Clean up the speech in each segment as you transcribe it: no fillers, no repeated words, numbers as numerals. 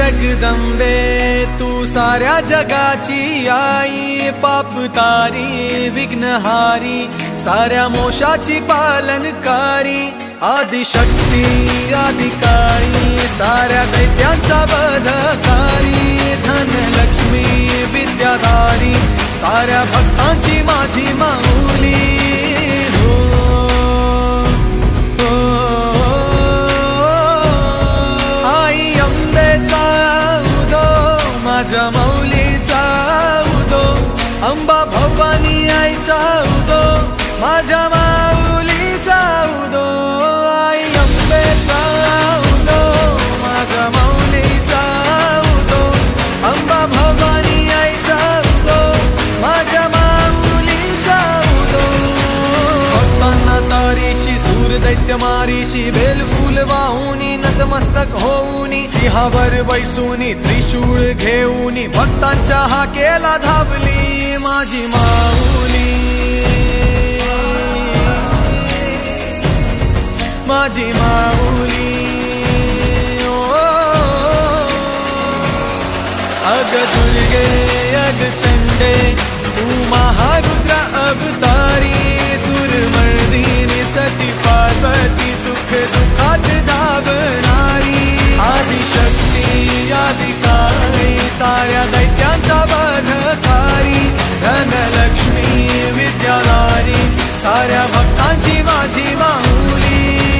जगदंबे तू साऱ्या जगाची आई, पाप तारी विघ्नहारी साऱ्या मोशाची पालनकारी, आदिशक्ती आदिकाळी साऱ्या दैत्यांचा वधकारी, धनलक्ष्मी विद्याधारी साऱ्या भक्तांची माझी माऊली। आई अंबेचा उदो माझ्या माऊलीचा उदो, अंबा भवानी आईचा उदो माझ्या माऊलीचा उदो। आई अंबेचा उदो माझ्या माऊलीचा उदो, अंबा भवानी आईचा उदो माझ्या माऊलीचा उदो। भक्तांना तारीशी सूर दैत्य मारीशी, बेलफूल वाहुनी नतमस्तक होऊनी, सिंहावर बैसूनी त्रिशूळ घेऊनी, भक्तांच्या हाकेला धावली माझी माऊली, माझी माऊली। अग दुर्गे अग चंडे तू महारुद्र अवतारी, सुरमर्दिनी सती पार्वती सुख दुःखात धावणारी, आदिशक्ती आदिकाळी साऱ्या दैत्यांचा वधकारी, धनलक्ष्मी विद्याधारी साऱ्या भक्तांची माझी माऊली।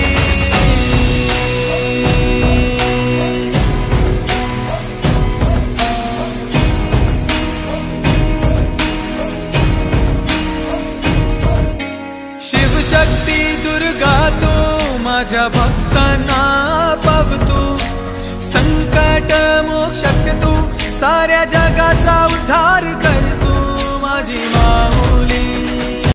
शिवशक्ती दुर्गा तू माझ्या भक्तांना पावतू, संकट मोक्षक तू साऱ्या जगाचा उद्धार कर तू माझी माऊली।